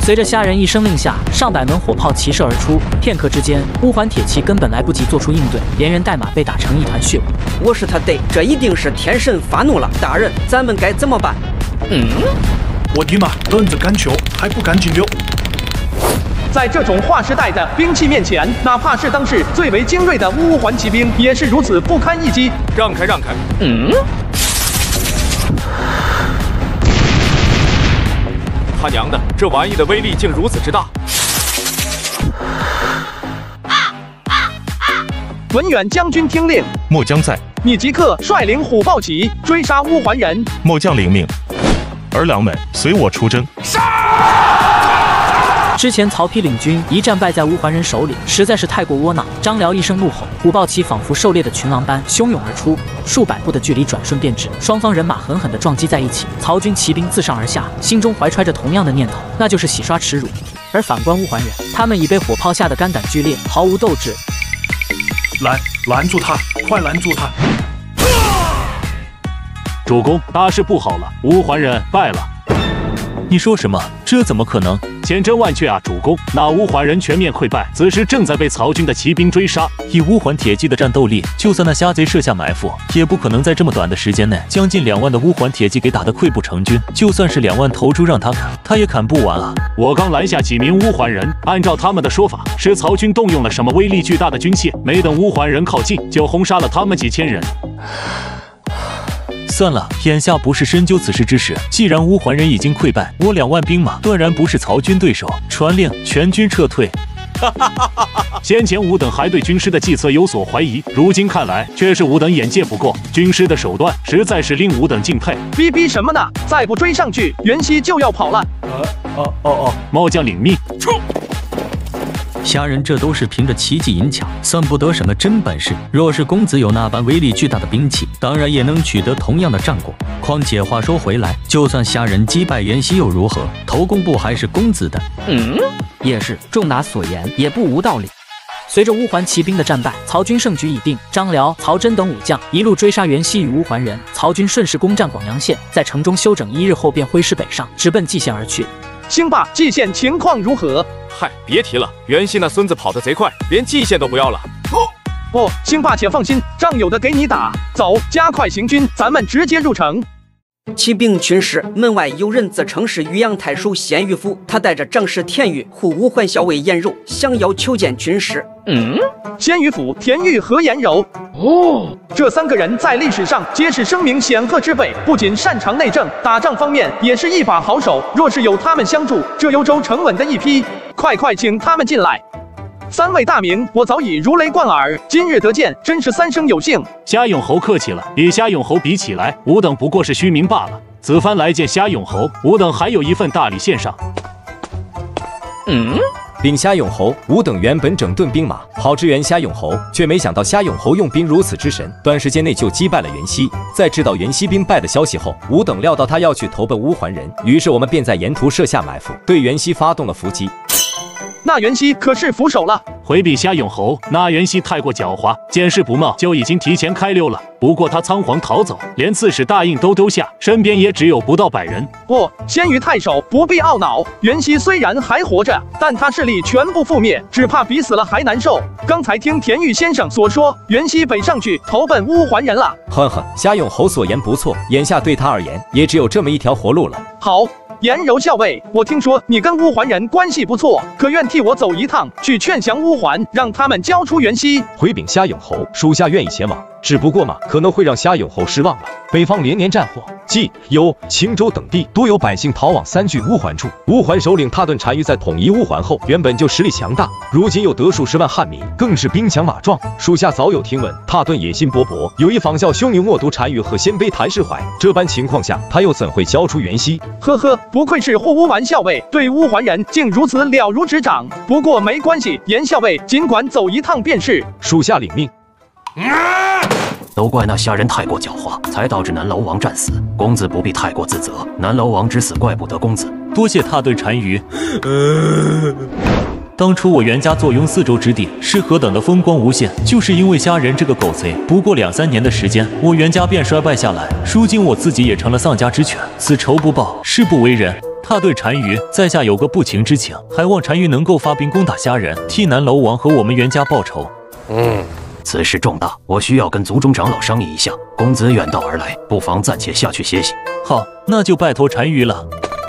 随着虾人一声令下，上百门火炮齐射而出，片刻之间，乌桓铁骑根本来不及做出应对，连人带马被打成一团血雾。 我是他爹，这一定是天神发怒了，大人，咱们该怎么办？ 我的妈，等着赶球还不赶紧溜！ 在这种划时代的兵器面前，哪怕是当世最为精锐的乌桓骑兵，也是如此不堪一击。 让开，让开！他娘的，这玩意的威力竟如此之大！ 文远将军听令， 末将在。 你即刻率领虎豹骑追杀乌桓人。 末将领命。儿郎们，随我出征！ 之前曹丕领军一战败在乌桓人手里，实在是太过窝囊。张辽一声怒吼，虎豹骑仿佛狩猎的群狼般汹涌而出，数百步的距离转瞬便至，双方人马狠狠地撞击在一起。曹军骑兵自上而下，心中怀揣着同样的念头，那就是洗刷耻辱。而反观乌桓人，他们已被火炮吓得肝胆俱裂，毫无斗志。 来，拦住他！快拦住他！ 主公，大事不好了，乌桓人败了。 你说什么？这怎么可能？ 千真万确啊，主公！那乌桓人全面溃败，此时正在被曹军的骑兵追杀。 以乌桓铁骑的战斗力，就算那虾贼设下埋伏，也不可能在这么短的时间内，将近2万的乌桓铁骑给打得溃不成军。就算是2万头猪让他砍，他也砍不完啊！ 我刚拦下几名乌桓人，按照他们的说法，是曹军动用了什么威力巨大的军械，没等乌桓人靠近，就轰杀了他们几千人。 算了，眼下不是深究此事之时。既然乌桓人已经溃败，我2万兵马断然不是曹军对手。传令，全军撤退。 先前吾等还对军师的计策有所怀疑，如今看来却是吾等眼界不够，军师的手段实在是令吾等敬佩。 逼什么呢？再不追上去，袁熙就要跑了。 末将领命。 虾人这都是凭着奇技淫巧，算不得什么真本事。若是公子有那般威力巨大的兵器，当然也能取得同样的战果。况且话说回来，就算虾人击败袁熙又如何？头功不还是公子的？ 也是，仲达所言也不无道理。随着乌桓骑兵的战败，曹军胜局已定。张辽、曹真等武将一路追杀袁熙与乌桓人，曹军顺势攻占广阳县，在城中休整1日后便挥师北上，直奔蓟县而去。 兴霸，蓟县情况如何？ 嗨，别提了，袁熙那孙子跑得贼快，连蓟县都不要了。 兴霸且放心，仗有的给你打。走，加快行军，咱们直接入城。 启禀军师，门外有人自称是渔阳太守鲜于府，他带着长史田玉护乌桓校尉颜柔，想要求见军师。 鲜于府、田玉和颜柔，这3个人在历史上皆是声名显赫之辈，不仅擅长内政，打仗方面也是一把好手。若是有他们相助，这幽州沉稳的一批。快请他们进来。3位大名，我早已如雷贯耳，今日得见，真是3生有幸。 虾永侯客气了，与虾永侯比起来，吾等不过是虚名罢了。此番来见虾永侯，吾等还有一份大礼献上。 禀虾永侯，吾等原本整顿兵马，好支援虾永侯，却没想到虾永侯用兵如此之神，短时间内就击败了袁熙。在知道袁熙兵败的消息后，吾等料到他要去投奔乌桓人，于是我们便在沿途设下埋伏，对袁熙发动了伏击。 那袁熙可是俯首了。 回禀虾永侯，那袁熙太过狡猾，见势不茂就已经提前开溜了。不过他仓皇逃走，连刺史大印都丢下，身边也只有不到100人。 鲜于太守不必懊恼，袁熙虽然还活着，但他势力全部覆灭，只怕比死了还难受。刚才听田玉先生所说，袁熙北上去投奔乌桓人了。 虾永侯所言不错，眼下对他而言，也只有这么一条活路了。 好。颜柔校尉，我听说你跟乌桓人关系不错，可愿替我走一趟，去劝降乌桓，让他们交出袁熙？ 回禀虾永侯，属下愿意前往，只不过可能会让虾永侯失望了。北方连年战火，冀、幽、青州等地多有百姓逃往3郡乌桓处。乌桓首领踏顿单于在统一乌桓后，原本就实力强大，如今又得数10万汉民，更是兵强马壮。属下早有听闻，踏顿野心勃勃，有意仿效匈奴冒毒单于和鲜卑谭世怀。这般情况下，他又怎会交出袁熙？ 不愧是护乌桓校尉，对乌桓人竟如此了如指掌。不过没关系，颜校尉尽管走一趟便是。 属下领命。 都怪那虾人太过狡猾，才导致南楼王战死。公子不必太过自责，南楼王之死怪不得公子。 多谢踏顿单于。当初我袁家坐拥4州之地，是何等的风光无限，就是因为虾人这个狗贼。不过2、3年的时间，我袁家便衰败下来，如今我自己也成了丧家之犬。此仇不报，誓不为人。 他对单于在下有个不情之请，还望单于能够发兵攻打虾人，替南楼王和我们袁家报仇。 此事重大，我需要跟族中长老商议一下。公子远道而来，不妨暂且下去歇息。 好，那就拜托单于了。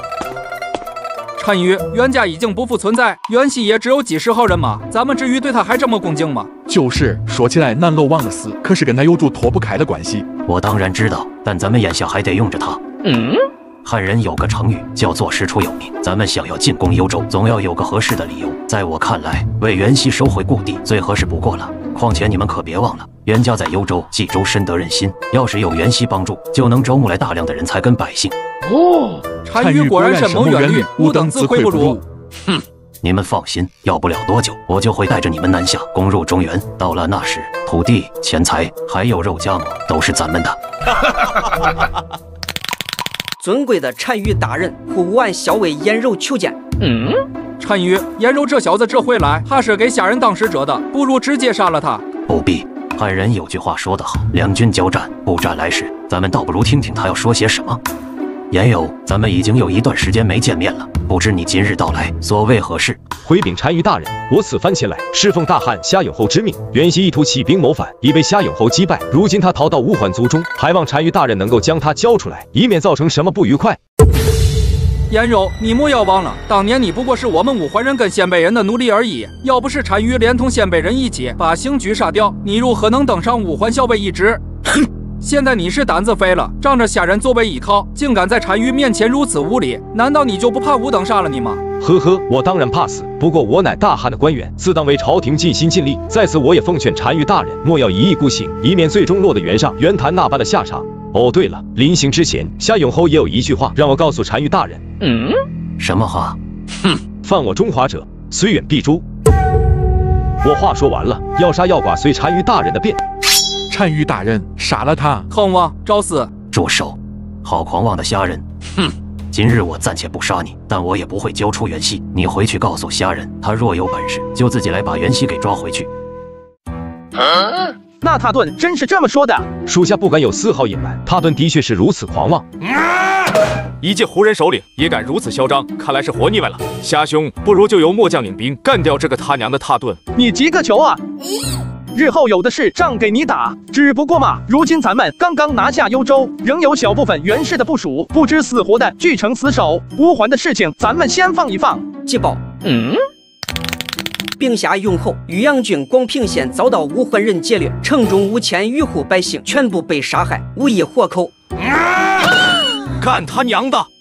单于，袁家已经不复存在，袁熙也只有几十号人马，咱们至于对他还这么恭敬吗？ 就是，说起来，南楼王的死可是跟那幽州脱不开的关系。 我当然知道，但咱们眼下还得用着他。汉人有个成语叫做师出有名，咱们想要进攻幽州，总要有个合适的理由。在我看来，为袁熙收回故地最合适不过了。况且你们可别忘了，袁家在幽州、冀州深得人心，要是有袁熙帮助，就能招募来大量的人才跟百姓。 单于果然深谋远虑，吾等自愧不如。 你们放心，要不了多久，我就会带着你们南下，攻入中原。到了那时，土地、钱财还有肉夹馍都是咱们的。 尊贵的单于大人，护吾按校尉颜柔求见。 单于，颜柔这小子这回来，怕是给虾人当使者的，不如直接杀了他。 不必，汉人有句话说得好，两军交战，不战来时，咱们倒不如听听他要说些什么。颜友，咱们已经有一段时间没见面了，不知你今日到来，所谓何事？ 回禀单于大人，我此番前来，是奉大汉夏永侯之命，袁熙意图起兵谋反，已被夏永侯击败。如今他逃到乌桓族中，还望单于大人能够将他交出来，以免造成什么不愉快。 颜柔，你莫要忘了，当年你不过是我们乌桓人跟鲜卑人的奴隶而已。要不是单于连同鲜卑人一起把刑具杀掉，你如何能登上乌桓校尉一职？现在你是胆子肥了，仗着虾人作为依靠，竟敢在单于面前如此无礼，难道你就不怕吾等杀了你吗？ 呵呵，我当然怕死，不过我乃大汉的官员，自当为朝廷尽心尽力。在此，我也奉劝单于大人，莫要一意孤行，以免最终落得袁尚、袁谭那般的下场。哦，对了，临行之前，夏永侯也有一句话让我告诉单于大人。 什么话？ 犯我中华者，虽远必诛。我话说完了，要杀要剐随单于大人的便。 单于大人，杀了他！ 坑我，找死！ 住手！好狂妄的虾人！今日我暂且不杀你，但我也不会交出袁熙。你回去告诉虾人，他若有本事，就自己来把袁熙给抓回去。 那塔顿真是这么说的？ 属下不敢有丝毫隐瞒，塔顿的确是如此狂妄。 一介胡人首领也敢如此嚣张，看来是活腻歪了。虾兄，不如就由末将领兵干掉这个他娘的塔顿。 你急个球啊！日后有的是仗给你打，只不过嘛，如今咱们刚刚拿下幽州，仍有小部分袁氏的部属不知死活的据城死守。乌桓的事情，咱们先放一放。 季报，兵下用后，渔阳郡广平县遭到乌桓人劫掠，城中5000余户百姓全部被杀害，无一活口。 干他娘的！